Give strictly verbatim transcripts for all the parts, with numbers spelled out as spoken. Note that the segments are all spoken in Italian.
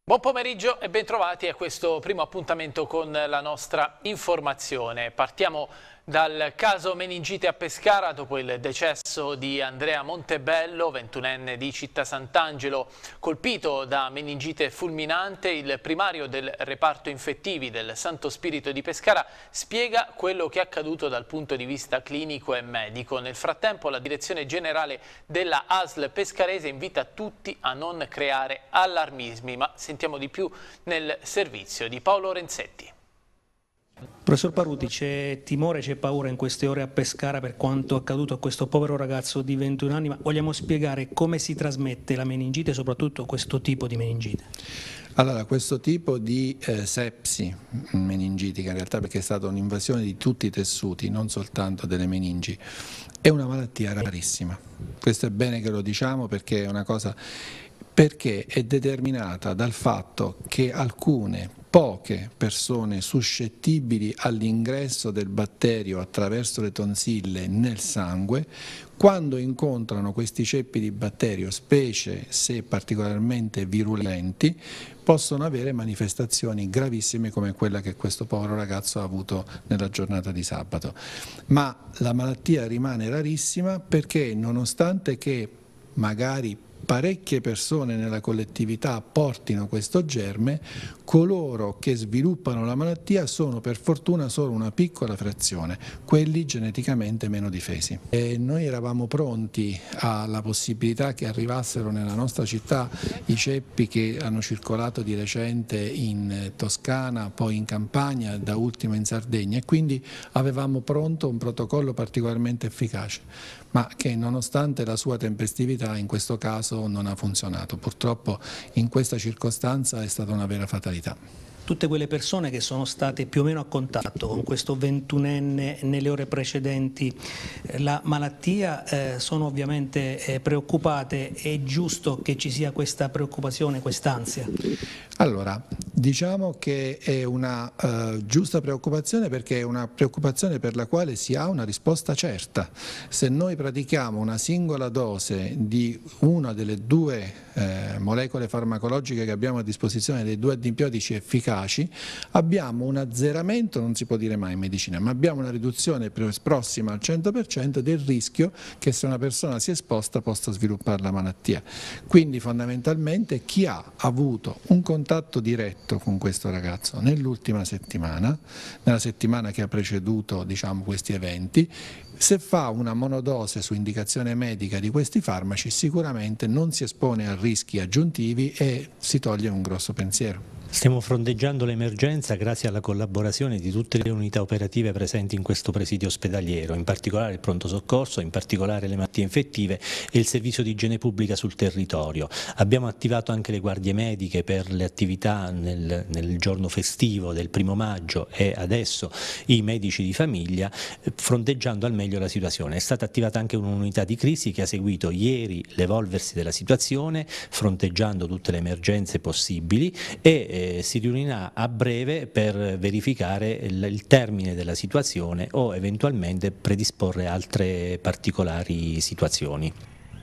Buon pomeriggio e bentrovati a questo primo appuntamento con la nostra informazione. Partiamo dal caso meningite a Pescara dopo il decesso di Andrea Montebello, ventunenne di Città Sant'Angelo, colpito da meningite fulminante. Il primario del reparto infettivi del Santo Spirito di Pescara spiega quello che è accaduto dal punto di vista clinico e medico. Nel frattempo la direzione generale della A S L pescarese invita tutti a non creare allarmismi, ma sentiamo di più nel servizio di Paolo Renzetti. Professor Paruti, c'è timore, c'è paura in queste ore a Pescara per quanto accaduto a questo povero ragazzo di ventuno anni, ma vogliamo spiegare come si trasmette la meningite e soprattutto questo tipo di meningite? Allora, questo tipo di eh, sepsi meningitica, in realtà perché è stata un'invasione di tutti i tessuti, non soltanto delle meningi, è una malattia rarissima. Questo è bene che lo diciamo perché è una cosa, perché è determinata dal fatto che alcune poche persone suscettibili all'ingresso del batterio attraverso le tonsille nel sangue, quando incontrano questi ceppi di batterio, specie se particolarmente virulenti, possono avere manifestazioni gravissime come quella che questo povero ragazzo ha avuto nella giornata di sabato. Ma la malattia rimane rarissima perché, nonostante che magari parecchie persone nella collettività portino questo germe, coloro che sviluppano la malattia sono per fortuna solo una piccola frazione, quelli geneticamente meno difesi. E noi eravamo pronti alla possibilità che arrivassero nella nostra città i ceppi che hanno circolato di recente in Toscana, poi in Campania, da ultimo in Sardegna, e quindi avevamo pronto un protocollo particolarmente efficace, ma che nonostante la sua tempestività in questo caso non ha funzionato. Purtroppo in questa circostanza è stata una vera fatalità. Tutte quelle persone che sono state più o meno a contatto con questo ventunenne nelle ore precedenti la malattia eh, sono ovviamente eh, preoccupate. È giusto che ci sia questa preoccupazione, quest'ansia? Allora, diciamo che è una uh, giusta preoccupazione perché è una preoccupazione per la quale si ha una risposta certa. Se noi pratichiamo una singola dose di una delle due eh, molecole farmacologiche che abbiamo a disposizione, dei due antibiotici efficaci, abbiamo un azzeramento, non si può dire mai in medicina, ma abbiamo una riduzione prossima al cento per cento del rischio che se una persona si è esposta possa sviluppare la malattia. Quindi fondamentalmente chi ha avuto un contatto diretto con questo ragazzo nell'ultima settimana, nella settimana che ha preceduto, diciamo, questi eventi, se fa una monodose su indicazione medica di questi farmaci sicuramente non si espone a rischi aggiuntivi e si toglie un grosso pensiero. Stiamo fronteggiando l'emergenza grazie alla collaborazione di tutte le unità operative presenti in questo presidio ospedaliero, in particolare il pronto soccorso, in particolare le malattie infettive e il servizio di igiene pubblica sul territorio. Abbiamo attivato anche le guardie mediche per le attività nel, nel giorno festivo del primo maggio e adesso i medici di famiglia, fronteggiando al meglio la situazione. È stata attivata anche un'unità di crisi che ha seguito ieri l'evolversi della situazione, fronteggiando tutte le emergenze possibili e si riunirà a breve per verificare il, il termine della situazione o eventualmente predisporre altre particolari situazioni.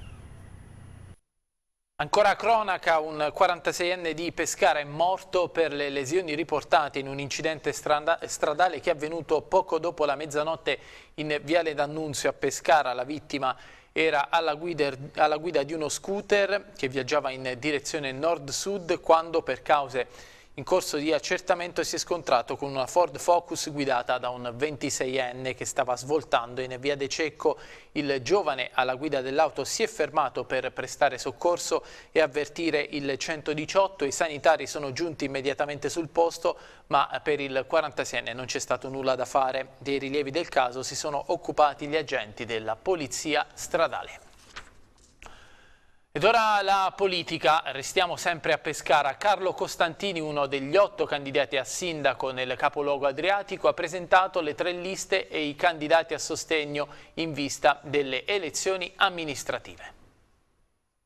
Ancora cronaca, un quarantaseienne di Pescara è morto per le lesioni riportate in un incidente stradale che è avvenuto poco dopo la mezzanotte in Viale D'Annunzio a Pescara. La vittima era alla guida, alla guida di uno scooter che viaggiava in direzione nord-sud quando, per cause in corso di accertamento, si è scontrato con una Ford Focus guidata da un ventiseienne che stava svoltando in via De Cecco. Il giovane alla guida dell'auto si è fermato per prestare soccorso e avvertire il centodiciotto. I sanitari sono giunti immediatamente sul posto, ma per il quarantaseienne non c'è stato nulla da fare. Dei rilievi del caso si sono occupati gli agenti della Polizia Stradale. Ed ora la politica, restiamo sempre a Pescara. Carlo Costantini, uno degli otto candidati a sindaco nel capoluogo adriatico, ha presentato le tre liste e i candidati a sostegno in vista delle elezioni amministrative.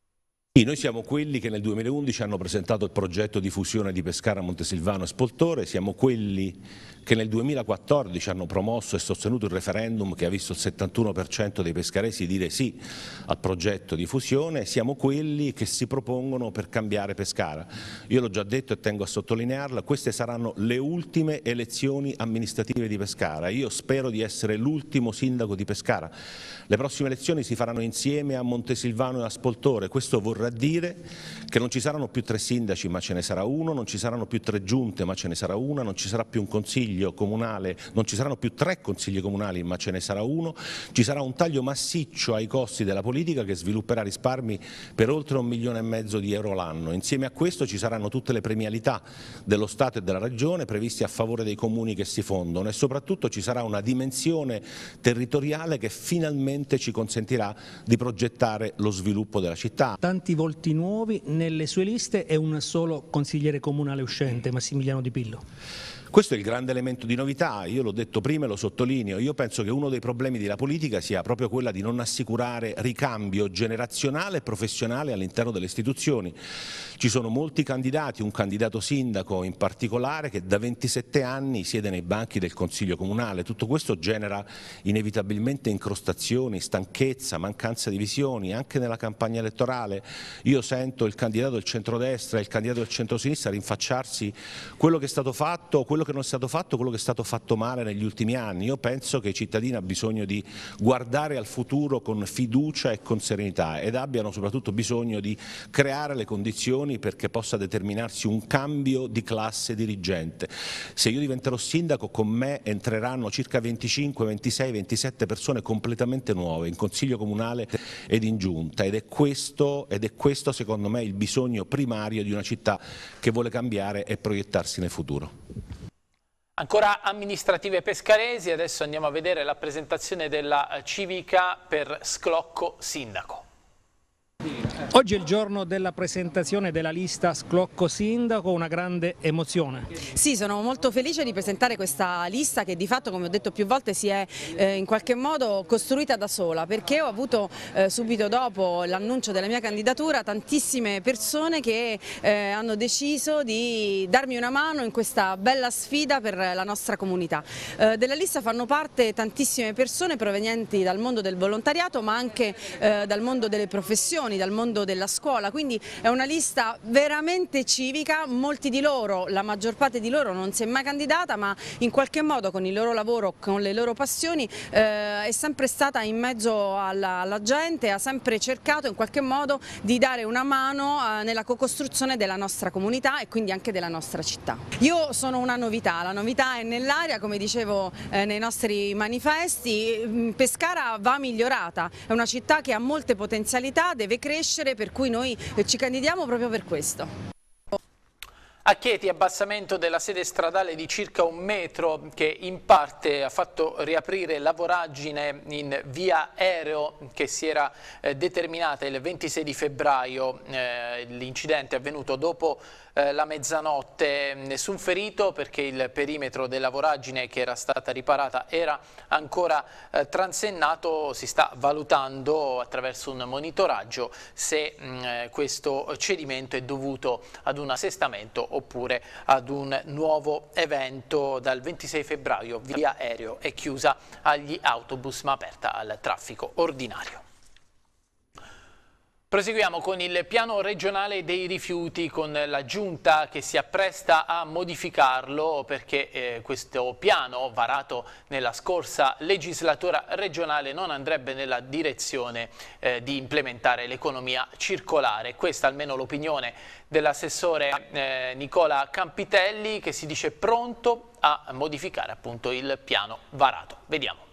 Sì, noi siamo quelli che nel duemilaundici hanno presentato il progetto di fusione di Pescara, Montesilvano e Spoltore, siamo quelli che nel duemilaquattordici hanno promosso e sostenuto il referendum che ha visto il settantuno per cento dei pescaresi dire sì al progetto di fusione, siamo quelli che si propongono per cambiare Pescara. Io l'ho già detto e tengo a sottolinearla, queste saranno le ultime elezioni amministrative di Pescara, io spero di essere l'ultimo sindaco di Pescara. Le prossime elezioni si faranno insieme a Montesilvano e a Spoltore, questo vorrà dire che non ci saranno più tre sindaci ma ce ne sarà uno, non ci saranno più tre giunte ma ce ne sarà una, non ci sarà più un consiglio comunale, non ci saranno più tre consigli comunali ma ce ne sarà uno, ci sarà un taglio massiccio ai costi della politica che svilupperà risparmi per oltre un milione e mezzo di euro l'anno. Insieme a questo ci saranno tutte le premialità dello Stato e della Regione previste a favore dei comuni che si fondono e soprattutto ci sarà una dimensione territoriale che finalmente ci consentirà di progettare lo sviluppo della città. Tanti volti nuovi nelle sue liste e un solo consigliere comunale uscente, Massimiliano Di Pillo. Questo è il grande elemento di novità, io l'ho detto prima e lo sottolineo, io penso che uno dei problemi della politica sia proprio quella di non assicurare ricambio generazionale e professionale all'interno delle istituzioni. Ci sono molti candidati, un candidato sindaco in particolare che da ventisette anni siede nei banchi del Consiglio Comunale, tutto questo genera inevitabilmente incrostazioni, stanchezza, mancanza di visioni, anche nella campagna elettorale. Io sento il candidato del centrodestra e il candidato del centrosinistra rinfacciarsi quello che è stato fatto, quello che non è stato fatto, quello che è stato fatto male negli ultimi anni. Io penso che i cittadini abbiano bisogno di guardare al futuro con fiducia e con serenità ed abbiano soprattutto bisogno di creare le condizioni perché possa determinarsi un cambio di classe dirigente. Se io diventerò sindaco con me entreranno circa venticinque, ventisei, ventisette persone completamente nuove in consiglio comunale ed in giunta ed è questo, ed è questo secondo me il bisogno primario di una città che vuole cambiare e proiettarsi nel futuro. Ancora amministrative pescaresi, adesso andiamo a vedere la presentazione della civica per Sclocco Sindaco. Oggi è il giorno della presentazione della lista Sclocco Sindaco, una grande emozione. Sì, sono molto felice di presentare questa lista che di fatto, come ho detto più volte, si è eh, in qualche modo costruita da sola, perché ho avuto eh, subito dopo l'annuncio della mia candidatura tantissime persone che eh, hanno deciso di darmi una mano in questa bella sfida per la nostra comunità. Eh, della lista fanno parte tantissime persone provenienti dal mondo del volontariato ma anche eh, dal mondo delle professioni, dal mondo della scuola, quindi è una lista veramente civica. Molti di loro, la maggior parte di loro non si è mai candidata ma in qualche modo con il loro lavoro, con le loro passioni eh, è sempre stata in mezzo alla, alla gente, ha sempre cercato in qualche modo di dare una mano eh, nella co-costruzione della nostra comunità e quindi anche della nostra città. Io sono una novità, la novità è nell'aria, come dicevo eh, nei nostri manifesti. Pescara va migliorata, è una città che ha molte potenzialità, deve crescere, per cui noi ci candidiamo proprio per questo. A Chieti, abbassamento della sede stradale di circa un metro che in parte ha fatto riaprire la voragine in via Aereo che si era eh, determinata il ventisei di febbraio. Eh, l'incidente è avvenuto dopo eh, la mezzanotte, nessun ferito perché il perimetro della voragine che era stata riparata era ancora eh, transennato. Si sta valutando attraverso un monitoraggio se mh, questo cedimento è dovuto ad un assestamento oppure ad un nuovo evento. Dal ventisei febbraio via Aereo è chiusa agli autobus ma aperta al traffico ordinario. Proseguiamo con il piano regionale dei rifiuti, con la Giunta che si appresta a modificarlo perché eh, questo piano varato nella scorsa legislatura regionale non andrebbe nella direzione eh, di implementare l'economia circolare. Questa almeno l'opinione dell'assessore eh, Nicola Campitelli, che si dice pronto a modificare appunto il piano varato. Vediamo.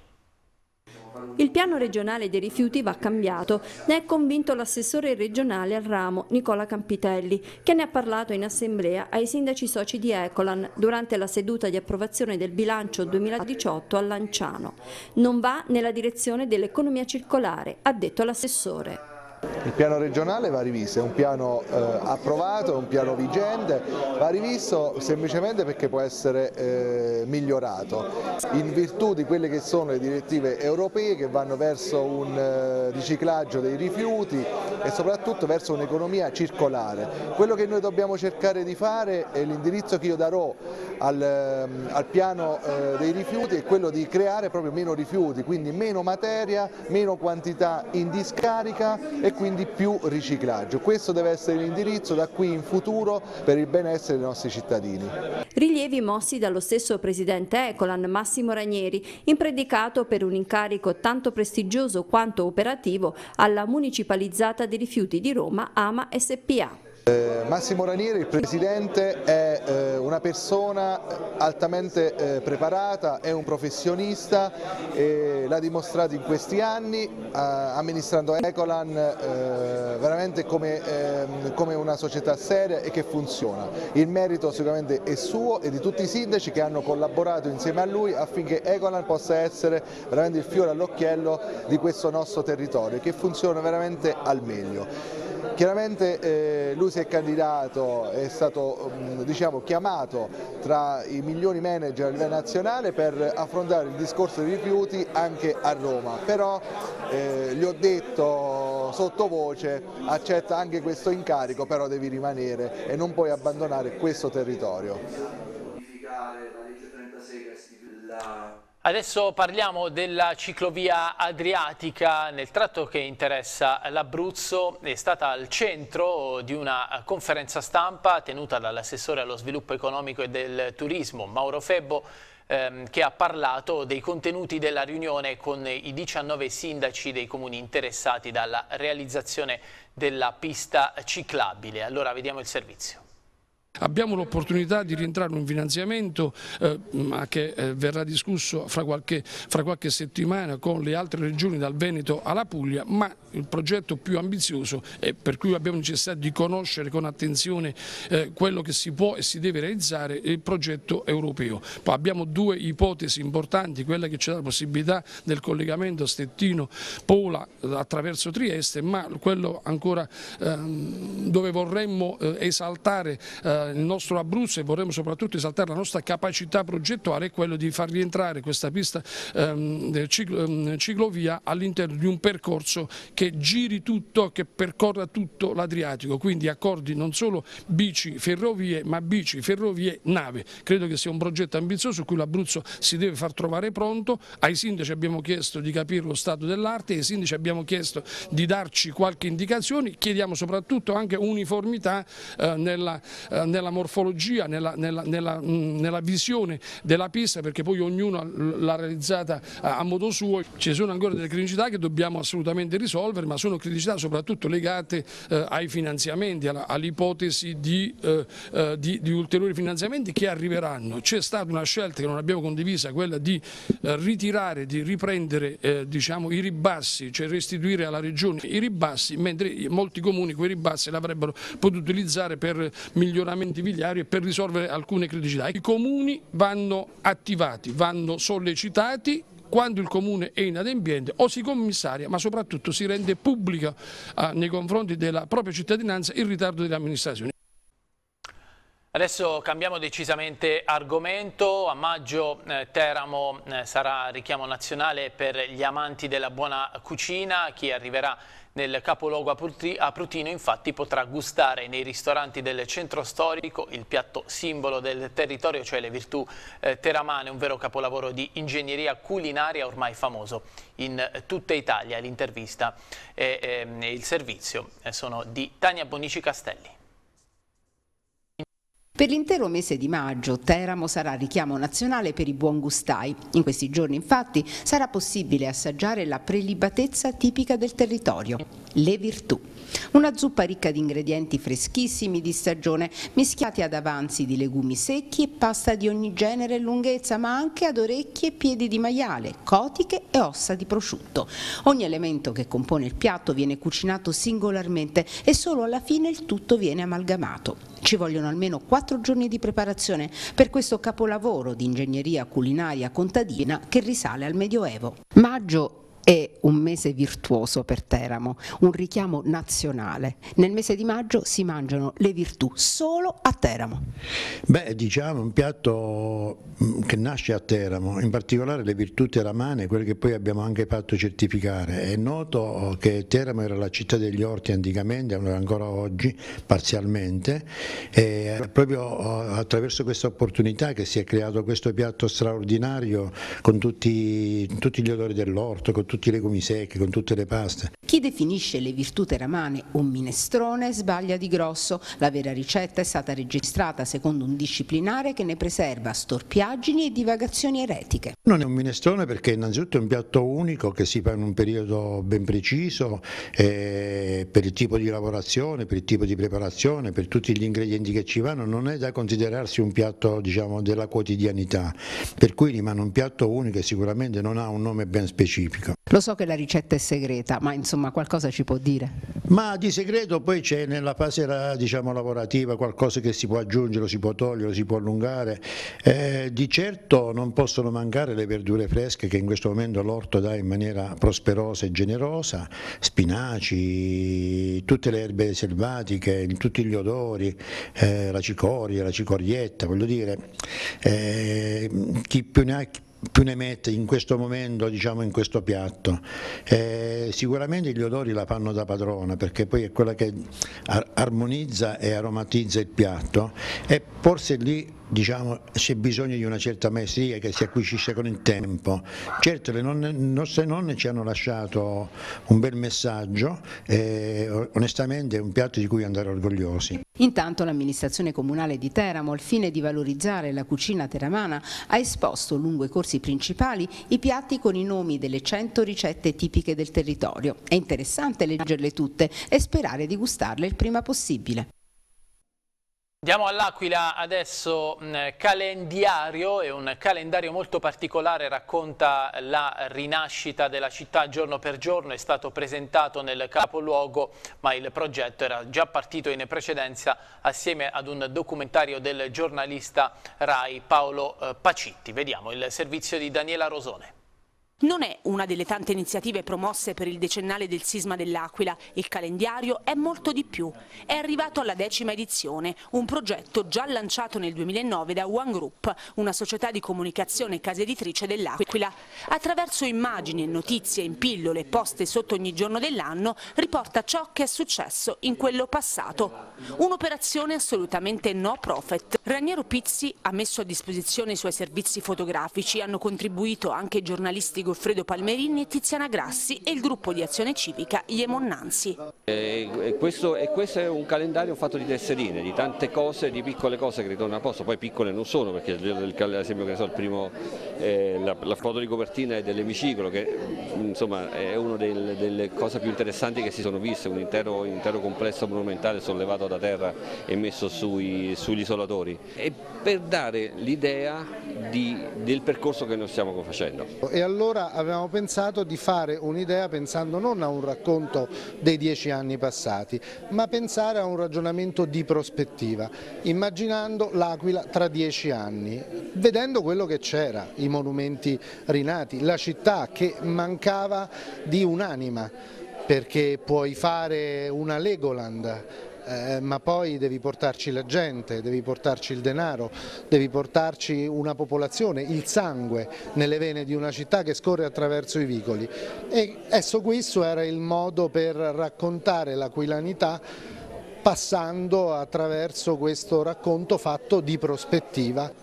Il piano regionale dei rifiuti va cambiato, ne è convinto l'assessore regionale al ramo Nicola Campitelli, che ne ha parlato in assemblea ai sindaci soci di Ecolan durante la seduta di approvazione del bilancio duemiladiciotto a Lanciano. Non va nella direzione dell'economia circolare, ha detto l'assessore. Il piano regionale va rivisto, è un piano eh, approvato, è un piano vigente, va rivisto semplicemente perché può essere eh, migliorato in virtù di quelle che sono le direttive europee che vanno verso un eh, riciclaggio dei rifiuti e soprattutto verso un'economia circolare. Quello che noi dobbiamo cercare di fare e l'indirizzo che io darò al, al piano eh, dei rifiuti è quello di creare proprio meno rifiuti, quindi meno materia, meno quantità in discarica e quindi più riciclaggio. Questo deve essere l'indirizzo da qui in futuro per il benessere dei nostri cittadini. Rilievi mossi dallo stesso presidente Ecolan, Massimo Ranieri, impredicato per un incarico tanto prestigioso quanto operativo alla municipalizzata dei rifiuti di Roma Ama S P A. Eh, Massimo Ranieri, il presidente, è eh, una persona altamente eh, preparata, è un professionista, eh, l'ha dimostrato in questi anni, eh, amministrando Ecolan eh, veramente come, eh, come una società seria e che funziona. Il merito sicuramente è suo e di tutti i sindaci che hanno collaborato insieme a lui affinché Ecolan possa essere veramente il fiore all'occhiello di questo nostro territorio, che funziona veramente al meglio. Chiaramente eh, lui si è candidato, è stato diciamo, chiamato tra i migliori manager a livello nazionale per affrontare il discorso dei rifiuti anche a Roma, però eh, gli ho detto sottovoce accetta anche questo incarico, però devi rimanere e non puoi abbandonare questo territorio. Adesso parliamo della ciclovia adriatica nel tratto che interessa l'Abruzzo. È stata al centro di una conferenza stampa tenuta dall'assessore allo sviluppo economico e del turismo Mauro Febbo, ehm, che ha parlato dei contenuti della riunione con i diciannove sindaci dei comuni interessati dalla realizzazione della pista ciclabile. Allora vediamo il servizio. Abbiamo l'opportunità di rientrare in un finanziamento eh, che eh, verrà discusso fra qualche, fra qualche settimana con le altre regioni dal Veneto alla Puglia, ma il progetto più ambizioso e per cui abbiamo necessità di conoscere con attenzione eh, quello che si può e si deve realizzare è il progetto europeo. Poi abbiamo due ipotesi importanti, quella che ci dà la possibilità del collegamento Stettino-Pola attraverso Trieste, ma quello ancora ehm, dove vorremmo eh, esaltare eh, il nostro Abruzzo e vorremmo soprattutto esaltare la nostra capacità progettuale è quello di far rientrare questa pista ehm, ciclo, ehm, ciclovia all'interno di un percorso che giri tutto, che percorra tutto l'Adriatico, quindi accordi non solo bici, ferrovie, ma bici, ferrovie, nave. Credo che sia un progetto ambizioso su cui l'Abruzzo si deve far trovare pronto. Ai sindaci abbiamo chiesto di capire lo stato dell'arte, ai sindaci abbiamo chiesto di darci qualche indicazione, chiediamo soprattutto anche uniformità eh, nella, eh, nella morfologia, nella, nella, nella, nella visione della pista, perché poi ognuno l'ha realizzata a modo suo. Ci sono ancora delle criticità che dobbiamo assolutamente risolvere, ma sono criticità soprattutto legate eh, ai finanziamenti, all'ipotesi di, eh, eh, di, di ulteriori finanziamenti che arriveranno. C'è stata una scelta che non abbiamo condivisa, quella di eh, ritirare, di riprendere eh, diciamo, i ribassi, cioè restituire alla regione i ribassi, mentre molti comuni quei ribassi l'avrebbero potuto utilizzare per miglioramenti vigliari e per risolvere alcune criticità. I comuni vanno attivati, vanno sollecitati quando il comune è inadempiente o si commissaria, ma soprattutto si rende pubblica eh, nei confronti della propria cittadinanza il ritardo delle amministrazioni. Adesso cambiamo decisamente argomento. A maggio eh, Teramo eh, sarà richiamo nazionale per gli amanti della buona cucina. Chi arriverà nel capoluogo aprutino infatti potrà gustare nei ristoranti del centro storico il piatto simbolo del territorio, cioè le virtù eh, teramane, un vero capolavoro di ingegneria culinaria ormai famoso in tutta Italia. L'intervista e eh, il servizio sono di Tania Bonici Castelli. Per l'intero mese di maggio Teramo sarà richiamo nazionale per i buongustai. In questi giorni infatti sarà possibile assaggiare la prelibatezza tipica del territorio, le virtù. Una zuppa ricca di ingredienti freschissimi di stagione mischiati ad avanzi di legumi secchi e pasta di ogni genere e lunghezza, ma anche ad orecchie e piedi di maiale, cotiche e ossa di prosciutto. Ogni elemento che compone il piatto viene cucinato singolarmente e solo alla fine il tutto viene amalgamato. Ci vogliono almeno quattro giorni di preparazione per questo capolavoro di ingegneria culinaria contadina che risale al Medioevo. Maggio È un mese virtuoso per Teramo, un richiamo nazionale. Nel mese di maggio si mangiano le virtù solo a Teramo. Beh, diciamo un piatto che nasce a Teramo, in particolare le virtù teramane, quelle che poi abbiamo anche fatto certificare. È noto che Teramo era la città degli orti anticamente, ancora oggi parzialmente, e è proprio attraverso questa opportunità che si è creato questo piatto straordinario con tutti, tutti gli odori dell'orto, con tutti i legumi secchi, con tutte le paste. Chi definisce le virtù teramane un minestrone sbaglia di grosso. La vera ricetta è stata registrata secondo un disciplinare che ne preserva storpiaggini e divagazioni eretiche. Non è un minestrone perché innanzitutto è un piatto unico che si fa in un periodo ben preciso, eh, per il tipo di lavorazione, per il tipo di preparazione, per tutti gli ingredienti che ci vanno, non è da considerarsi un piatto, diciamo, della quotidianità, per cui rimane un piatto unico e sicuramente non ha un nome ben specifico. Lo so che la ricetta è segreta, ma insomma qualcosa ci può dire? Ma di segreto poi c'è nella fase, diciamo, lavorativa qualcosa che si può aggiungere, lo si può togliere, lo si può allungare. Eh, di certo non possono mancare le verdure fresche che in questo momento l'orto dà in maniera prosperosa e generosa, spinaci, tutte le erbe selvatiche, tutti gli odori, eh, la cicoria, la cicorietta, voglio dire, eh, chi più ne ha più ne mette in questo momento, diciamo, in questo piatto. Eh, sicuramente gli odori la fanno da padrona, perché poi è quella che armonizza e aromatizza il piatto, e forse lì, diciamo, c'è bisogno di una certa maestria che si acquisisce con il tempo. Certo, le nonne, nostre nonne ci hanno lasciato un bel messaggio e onestamente è un piatto di cui andare orgogliosi. Intanto l'amministrazione comunale di Teramo, al fine di valorizzare la cucina teramana, ha esposto lungo i corsi principali i piatti con i nomi delle cento ricette tipiche del territorio. È interessante leggerle tutte e sperare di gustarle il prima possibile. Andiamo all'Aquila adesso, mh, calendario, è un calendario molto particolare, racconta la rinascita della città giorno per giorno, è stato presentato nel capoluogo ma il progetto era già partito in precedenza assieme ad un documentario del giornalista Rai Paolo eh, Pacitti. Vediamo il servizio di Daniela Rosone. Non è una delle tante iniziative promosse per il decennale del sisma dell'Aquila. Il calendario è molto di più. È arrivato alla decima edizione, un progetto già lanciato nel duemilanove da One Group, una società di comunicazione e casa editrice dell'Aquila. Attraverso immagini e notizie in pillole poste sotto ogni giorno dell'anno, riporta ciò che è successo in quello passato. Un'operazione assolutamente no profit. Raniero Pizzi ha messo a disposizione i suoi servizi fotografici, hanno contribuito anche i giornalisti Goffredo Palmerini e Tiziana Grassi e il gruppo di azione civica Iemonnanzi. E questo, e questo è un calendario fatto di tesserine, di tante cose, di piccole cose che ritornano a posto, poi piccole non sono, perché ad esempio che ne so, il primo, eh, la, la foto di copertina è dell'emiciclo, che insomma è una delle, delle cose più interessanti che si sono viste, un intero, un intero complesso monumentale sollevato da terra e messo sui, sugli isolatori, e per dare l'idea del percorso che noi stiamo facendo. E allora avevamo pensato di fare un'idea pensando non a un racconto dei dieci anni passati, ma pensare a un ragionamento di prospettiva, immaginando l'Aquila tra dieci anni, vedendo quello che c'era, i monumenti rinati, la città che mancava di un'anima, perché puoi fare una Legoland, Eh, ma poi devi portarci la gente, devi portarci il denaro, devi portarci una popolazione, il sangue nelle vene di una città che scorre attraverso i vicoli. E esso questo era il modo per raccontare l'aquilanità passando attraverso questo racconto fatto di prospettiva.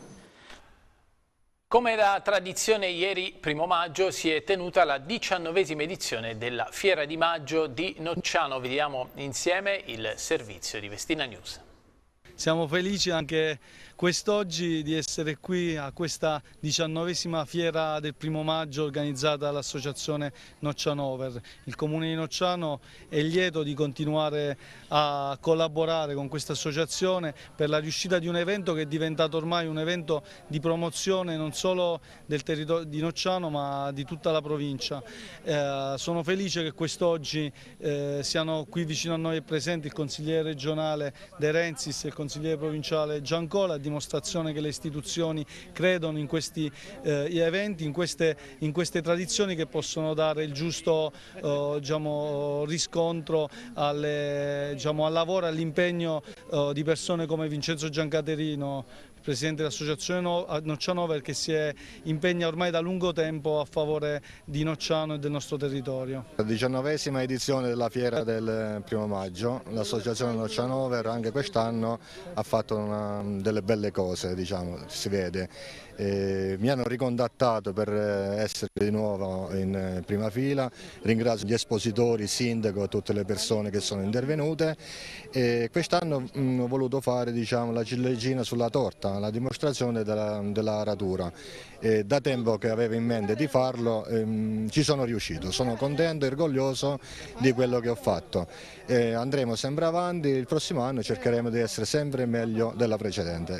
Come da tradizione, ieri, primo maggio, si è tenuta la diciannovesima edizione della Fiera di Maggio di Nocciano. Vediamo insieme il servizio di Vestina News. Siamo felici anche quest'oggi di essere qui a questa diciannovesima fiera del primo maggio organizzata dall'associazione Noccianover. Il comune di Nocciano è lieto di continuare a collaborare con questa associazione per la riuscita di un evento che è diventato ormai un evento di promozione non solo del territorio di Nocciano ma di tutta la provincia. Eh, sono felice che quest'oggi eh, siano qui vicino a noi presenti il consigliere regionale De Renzis e il consigliere provinciale Giancola, a dimostrazione che le istituzioni credono in questi eh, eventi, in queste, in queste tradizioni che possono dare il giusto eh, diciamo, riscontro alle, diciamo, al lavoro e all'impegno eh, di persone come Vincenzo Giancaterino, presidente dell'associazione Noccianover, che si è, impegna ormai da lungo tempo a favore di Nocciano e del nostro territorio. La diciannovesima edizione della fiera del primo maggio, l'associazione Noccianover anche quest'anno ha fatto una, delle belle cose, diciamo, si vede. Eh, mi hanno ricontattato per essere di nuovo in prima fila, ringrazio gli espositori, il sindaco e tutte le persone che sono intervenute. E quest'anno ho voluto fare, diciamo, la ciliegina sulla torta, la dimostrazione della, della aratura. E da tempo che avevo in mente di farlo, ehm, ci sono riuscito, sono contento e orgoglioso di quello che ho fatto. E andremo sempre avanti, il prossimo anno cercheremo di essere sempre meglio della precedente.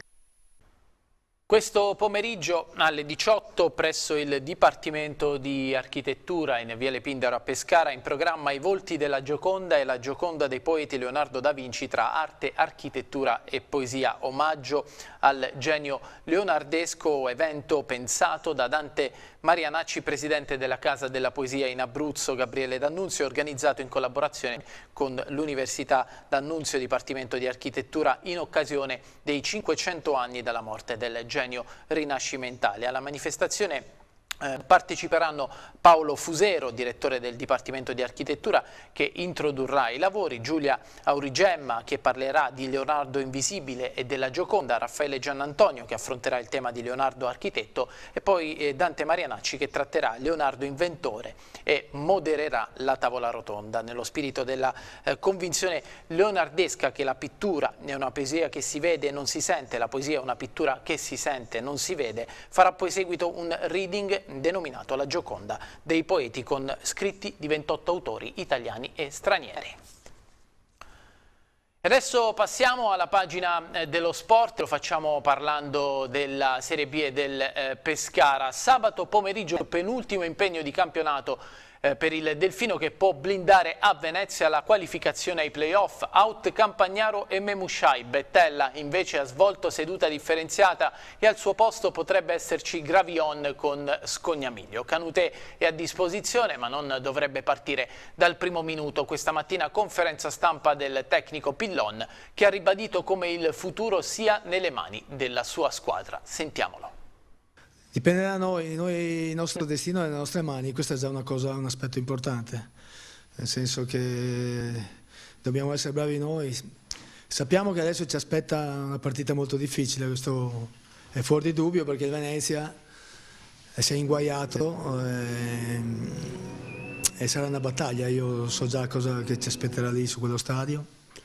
Questo pomeriggio alle diciotto presso il Dipartimento di Architettura in Viale Pindaro a Pescara in programma I volti della Gioconda e la Gioconda dei poeti Leonardo da Vinci tra arte, architettura e poesia. Omaggio al genio leonardesco, evento pensato da Dante Marianacci, presidente della Casa della Poesia in Abruzzo, Gabriele D'Annunzio, organizzato in collaborazione con l'Università D'Annunzio, Dipartimento di Architettura, in occasione dei cinquecento anni dalla morte del genio rinascimentale. Alla manifestazione Eh, parteciperanno Paolo Fusero, direttore del Dipartimento di Architettura, che introdurrà i lavori, Giulia Aurigemma, che parlerà di Leonardo Invisibile e della Gioconda, Raffaele Giannantonio, che affronterà il tema di Leonardo Architetto, e poi eh, Dante Marianacci, che tratterà Leonardo Inventore e modererà la tavola rotonda. Nello spirito della eh, convinzione leonardesca che la pittura è una poesia che si vede e non si sente, la poesia è una pittura che si sente e non si vede, farà poi seguito un reading denominato La Gioconda dei poeti, con scritti di ventotto autori italiani e stranieri. Adesso passiamo alla pagina eh, dello sport, lo facciamo parlando della Serie B e del eh, Pescara. Sabato pomeriggio, penultimo impegno di campionato eh, per il Delfino, che può blindare a Venezia la qualificazione ai playoff. Out Campagnaro e Memushai. Bettella invece ha svolto seduta differenziata e al suo posto potrebbe esserci Gravion con Scognamiglio. Canute è a disposizione, ma non dovrebbe partire dal primo minuto. Questa mattina conferenza stampa del tecnico Pillon, che ha ribadito come il futuro sia nelle mani della sua squadra. Sentiamolo. Dipende da noi, noi, il nostro destino è nelle nostre mani, questo è già una cosa, un aspetto importante, nel senso che dobbiamo essere bravi noi. Sappiamo che adesso ci aspetta una partita molto difficile, questo è fuori di dubbio, perché il Venezia si è inguaiato e, e sarà una battaglia. Io so già cosa che ci aspetterà lì su quello stadio.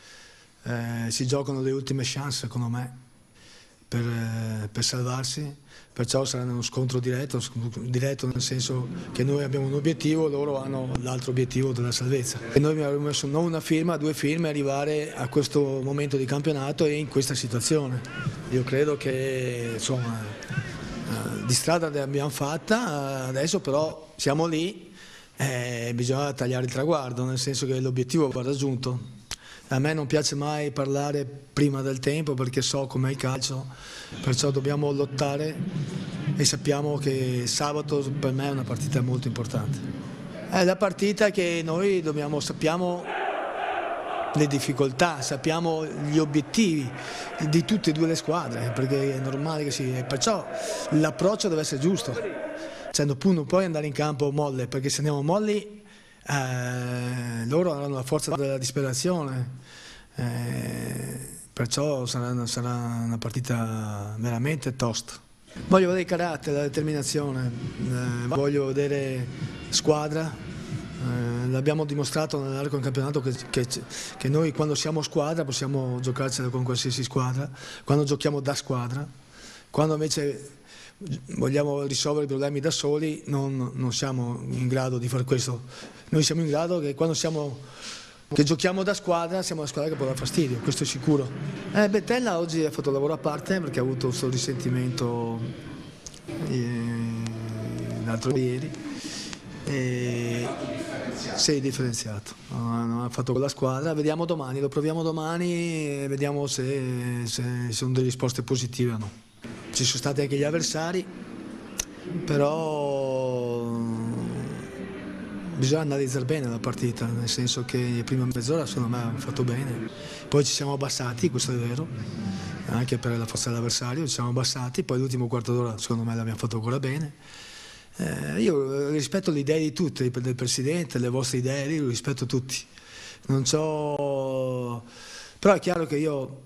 Eh, si giocano le ultime chance, secondo me, per, per salvarsi. Perciò sarà uno scontro diretto, diretto nel senso che noi abbiamo un obiettivo, loro hanno l'altro obiettivo della salvezza. E noi abbiamo messo non una firma, due firme, arrivare a questo momento di campionato e in questa situazione. Io credo che insomma, di strada ne abbiamo fatta, adesso però siamo lì e bisogna tagliare il traguardo, nel senso che l'obiettivo va raggiunto. A me non piace mai parlare prima del tempo perché so com'è il calcio, perciò dobbiamo lottare e sappiamo che sabato per me è una partita molto importante. È la partita che noi dobbiamo, sappiamo le difficoltà, sappiamo gli obiettivi di tutte e due le squadre, perché è normale che sia, perciò l'approccio deve essere giusto. Cioè, non puoi andare in campo molle, perché se andiamo molli Eh, loro hanno la forza della disperazione, eh, perciò sarà, sarà una partita veramente tosta. Voglio vedere il carattere, la determinazione, eh, voglio vedere squadra, eh, l'abbiamo dimostrato nell'arco del campionato che, che, che noi quando siamo squadra possiamo giocarcela con qualsiasi squadra, quando giochiamo da squadra, quando invece vogliamo risolvere i problemi da soli non, non siamo in grado di fare questo. Noi siamo in grado che quando siamo, che giochiamo da squadra siamo una squadra che può dar fastidio, questo è sicuro. Eh, Bettella oggi ha fatto lavoro a parte perché ha avuto questo risentimento eh, l'altro ieri. E Sì, differenziato, non ha fatto con la squadra, vediamo domani, lo proviamo domani e vediamo se, se sono delle risposte positive o no. Ci sono stati anche gli avversari, però bisogna analizzare bene la partita, nel senso che le prime mezz'ora secondo me hanno fatto bene, poi ci siamo abbassati, questo è vero, anche per la forza dell'avversario ci siamo abbassati, poi l'ultimo quarto d'ora secondo me l'abbiamo fatto ancora bene. Eh, io rispetto le idee di tutti, del Presidente, le vostre idee, li rispetto tutti. Non so... Però è chiaro che io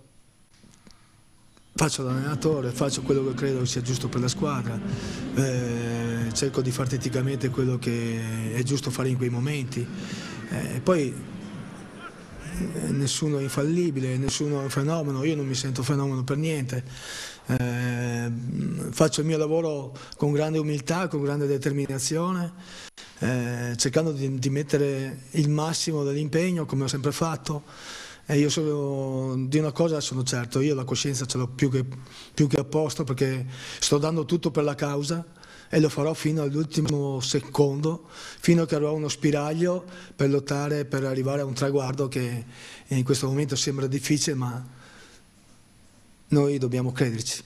faccio l'allenatore, faccio quello che credo sia giusto per la squadra, eh, cerco di fare tatticamente quello che è giusto fare in quei momenti. Eh, poi eh, nessuno è infallibile, nessuno è un fenomeno, io non mi sento fenomeno per niente. Eh, faccio il mio lavoro con grande umiltà, con grande determinazione, eh, cercando di, di mettere il massimo dell'impegno come ho sempre fatto, e io sono, di una cosa sono certo, io la coscienza ce l'ho più che, più che a posto, perché sto dando tutto per la causa e lo farò fino all'ultimo secondo, fino a che avrò uno spiraglio per lottare, per arrivare a un traguardo che in questo momento sembra difficile, ma noi dobbiamo crederci.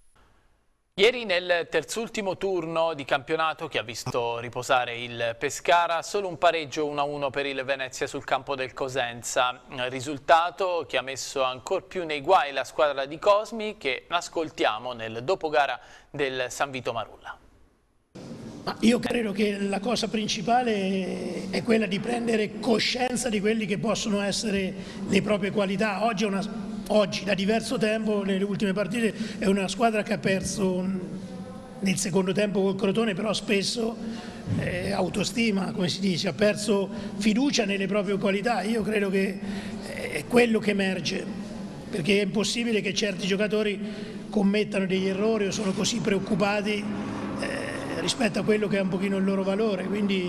Ieri nel terzultimo turno di campionato che ha visto riposare il Pescara, solo un pareggio uno a uno per il Venezia sul campo del Cosenza, risultato che ha messo ancor più nei guai la squadra di Cosmi, che ascoltiamo nel dopogara del San Vito Marulla. Ma io credo che la cosa principale è quella di prendere coscienza di quelli che possono essere le proprie qualità. Oggi, è una, oggi da diverso tempo, nelle ultime partite, è una squadra che ha perso nel secondo tempo col Crotone, però spesso eh, autostima, come si dice, ha perso fiducia nelle proprie qualità. Io credo che è quello che emerge, perché è impossibile che certi giocatori commettano degli errori o sono così preoccupati rispetto a quello che è un pochino il loro valore, quindi,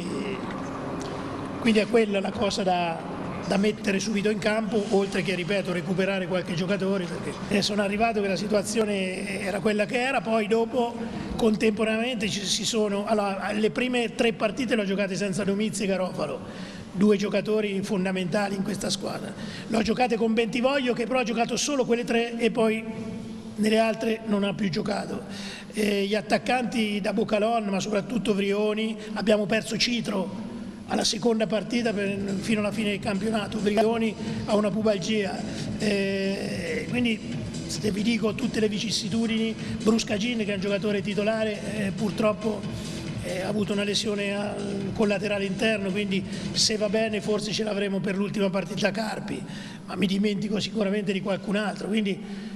quindi è quella la cosa da, da mettere subito in campo, oltre che, ripeto, recuperare qualche giocatore, perché sono arrivato che la situazione era quella che era. Poi dopo contemporaneamente ci si sono, allora, le prime tre partite le ho giocate senza Domizzi e Garofalo, due giocatori fondamentali in questa squadra, le ho giocate con Bentivoglio, che però ha giocato solo quelle tre e poi nelle altre non ha più giocato. E gli attaccanti da Bocalon, ma soprattutto Vrioni, abbiamo perso Citro alla seconda partita per, fino alla fine del campionato, Vrioni ha una pubalgia, e quindi se vi dico tutte le vicissitudini, Bruscagin, che è un giocatore titolare, eh, purtroppo eh, ha avuto una lesione al collaterale interno, quindi se va bene forse ce l'avremo per l'ultima partita Carpi, ma mi dimentico sicuramente di qualcun altro, quindi...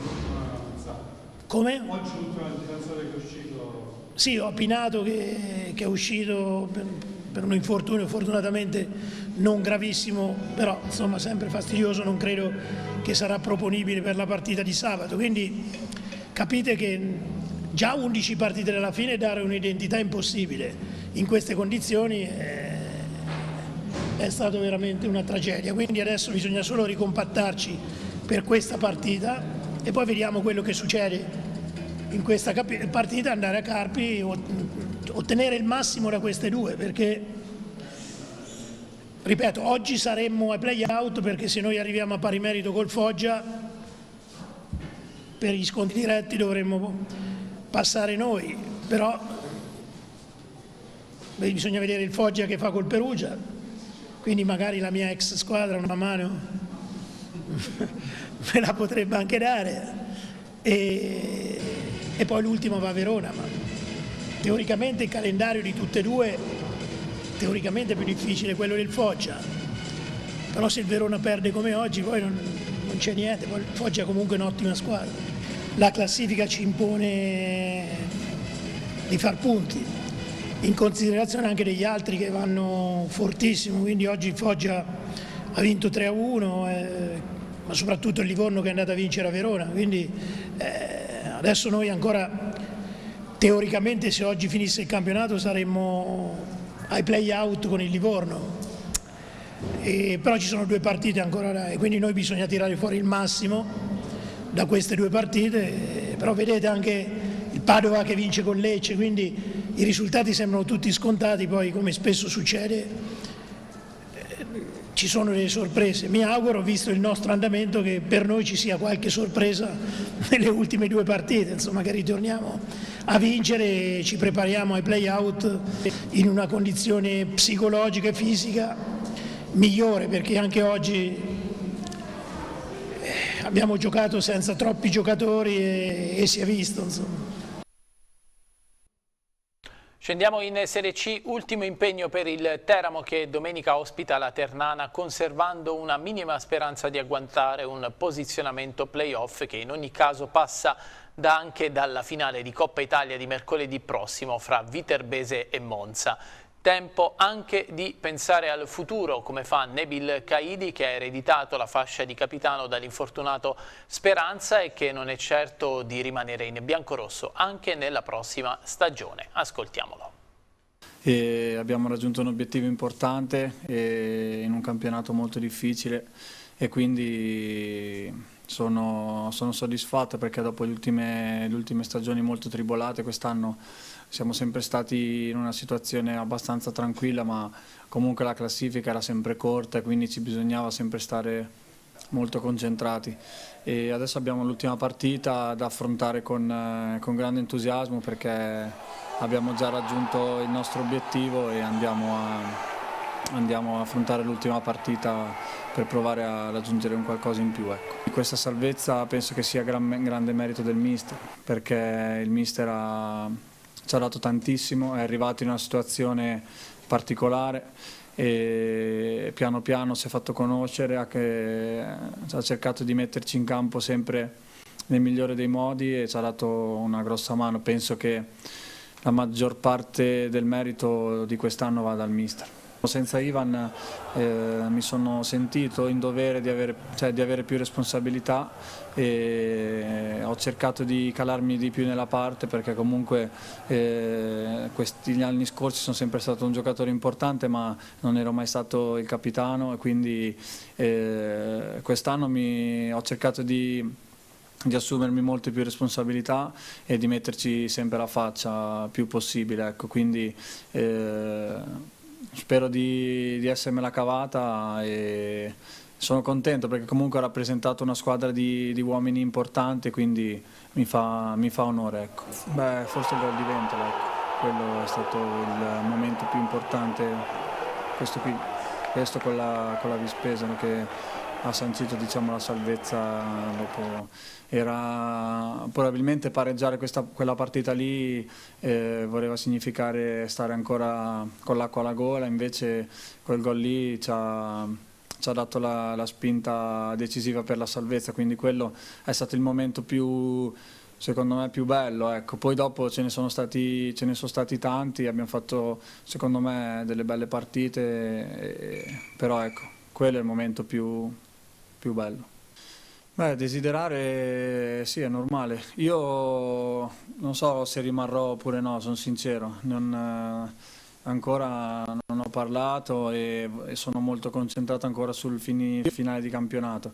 Come? Oggi l'ultimo difensore che è uscito... Sì, ho opinato che, che è uscito per, per un infortunio fortunatamente non gravissimo, però insomma sempre fastidioso, non credo che sarà proponibile per la partita di sabato, quindi capite che già undici partite alla fine dare un'identità impossibile in queste condizioni è, è stato veramente una tragedia, quindi adesso bisogna solo ricompattarci per questa partita e poi vediamo quello che succede in questa partita, andare a Carpi, ottenere il massimo da queste due, perché, ripeto, oggi saremmo ai play-out, perché se noi arriviamo a pari merito col Foggia, per gli scontri diretti dovremmo passare noi, però bisogna vedere il Foggia che fa col Perugia, quindi magari la mia ex squadra una mano me la potrebbe anche dare, e, e poi l'ultimo va a Verona, ma teoricamente il calendario di tutte e due teoricamente è più difficile quello del Foggia, però se il Verona perde come oggi poi non, non c'è niente, poi il Foggia è comunque un'ottima squadra, la classifica ci impone di far punti in considerazione anche degli altri che vanno fortissimo, quindi oggi il Foggia ha vinto tre a uno, eh, ma soprattutto il Livorno che è andato a vincere a Verona, quindi eh, adesso noi ancora teoricamente, se oggi finisse il campionato, saremmo ai play-out con il Livorno, e, però ci sono due partite ancora da, e quindi noi bisogna tirare fuori il massimo da queste due partite, eh, però vedete anche il Padova che vince con Lecce, quindi i risultati sembrano tutti scontati, poi come spesso succede ci sono delle sorprese. Mi auguro, visto il nostro andamento, che per noi ci sia qualche sorpresa nelle ultime due partite, insomma, che ritorniamo a vincere e ci prepariamo ai play-out in una condizione psicologica e fisica migliore, perché anche oggi abbiamo giocato senza troppi giocatori e, e si è visto, insomma. Scendiamo in Serie C, ultimo impegno per il Teramo che domenica ospita la Ternana, conservando una minima speranza di agguantare un posizionamento play-off che in ogni caso passa da anche dalla finale di Coppa Italia di mercoledì prossimo fra Viterbese e Monza. Tempo anche di pensare al futuro, come fa Nebil Caidi, che ha ereditato la fascia di capitano dall'infortunato Speranza e che non è certo di rimanere in biancorosso anche nella prossima stagione. Ascoltiamolo. E abbiamo raggiunto un obiettivo importante e in un campionato molto difficile e quindi sono, sono soddisfatto perché dopo le ultime, le ultime stagioni molto tribolate quest'anno siamo sempre stati in una situazione abbastanza tranquilla, ma comunque la classifica era sempre corta e quindi ci bisognava sempre stare molto concentrati. E adesso abbiamo l'ultima partita da affrontare con, con grande entusiasmo perché abbiamo già raggiunto il nostro obiettivo e andiamo a, andiamo a affrontare l'ultima partita per provare a raggiungere un qualcosa in più. Ecco. Questa salvezza penso che sia gran, grande merito del mister, perché il mister ha ci ha dato tantissimo, è arrivato in una situazione particolare e piano piano si è fatto conoscere, ha, che, ha cercato di metterci in campo sempre nel migliore dei modi e ci ha dato una grossa mano. Penso che la maggior parte del merito di quest'anno vada al mister. Senza Ivan eh, mi sono sentito in dovere di avere, cioè, di avere più responsabilità e ho cercato di calarmi di più nella parte perché comunque eh, questi anni scorsi sono sempre stato un giocatore importante ma non ero mai stato il capitano e quindi eh, quest'anno ho cercato di... di assumermi molte più responsabilità e di metterci sempre la faccia più possibile, ecco, quindi eh, spero di, di essermela cavata e sono contento perché comunque ho rappresentato una squadra di, di uomini importanti, quindi mi fa, mi fa onore. Ecco. Beh, forse il gol di Ventola, ecco. Quello è stato il momento più importante, questo qui, questo con la, con la Vispesano che ha sancito, diciamo, la salvezza dopo. Era probabilmente pareggiare questa, quella partita lì eh, voleva significare stare ancora con l'acqua alla gola, invece quel gol lì ci ha, ci ha dato la, la spinta decisiva per la salvezza, quindi quello è stato il momento più, secondo me, più bello. Ecco. Poi dopo ce ne sono stati, ce ne sono stati tanti, abbiamo fatto secondo me delle belle partite, e, però ecco, quello è il momento più, più bello. Beh, desiderare sì, è normale. Io non so se rimarrò oppure no, sono sincero. Non, eh, ancora non ho parlato e, e sono molto concentrato ancora sul fini, finale di campionato.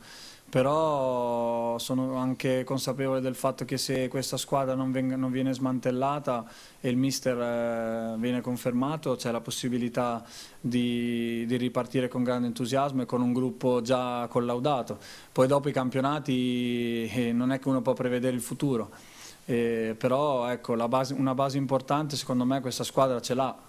Però sono anche consapevole del fatto che se questa squadra non, venga, non viene smantellata e il mister eh, viene confermato, c'è la possibilità di, di ripartire con grande entusiasmo e con un gruppo già collaudato. Poi dopo i campionati eh, non è che uno può prevedere il futuro, eh, però ecco, la base, una base importante secondo me questa squadra ce l'ha.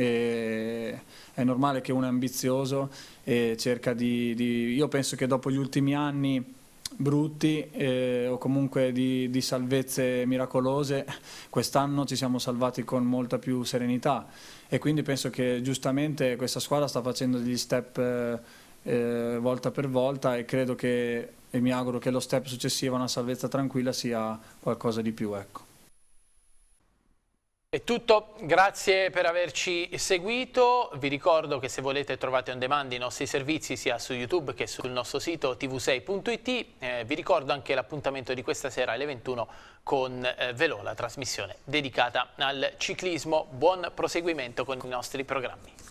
E è normale che uno è ambizioso e cerca di, di... Io penso che dopo gli ultimi anni brutti eh, o comunque di, di salvezze miracolose, quest'anno ci siamo salvati con molta più serenità e quindi penso che giustamente questa squadra sta facendo degli step eh, eh, volta per volta e credo che, e mi auguro che lo step successivo a una salvezza tranquilla sia qualcosa di più, ecco. È tutto, grazie per averci seguito, vi ricordo che se volete trovate on demand i nostri servizi sia su YouTube che sul nostro sito T V sei punto it, eh, vi ricordo anche l'appuntamento di questa sera alle ventuno con eh, Velò, la trasmissione dedicata al ciclismo. Buon proseguimento con i nostri programmi.